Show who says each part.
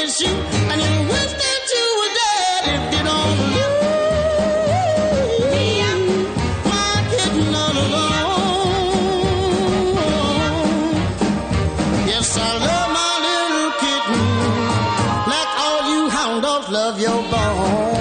Speaker 1: miss you, and you wish that you were dead if you don't leave my kitten all alone. Yes, I love my little kitten like all you hound dogs love your bone.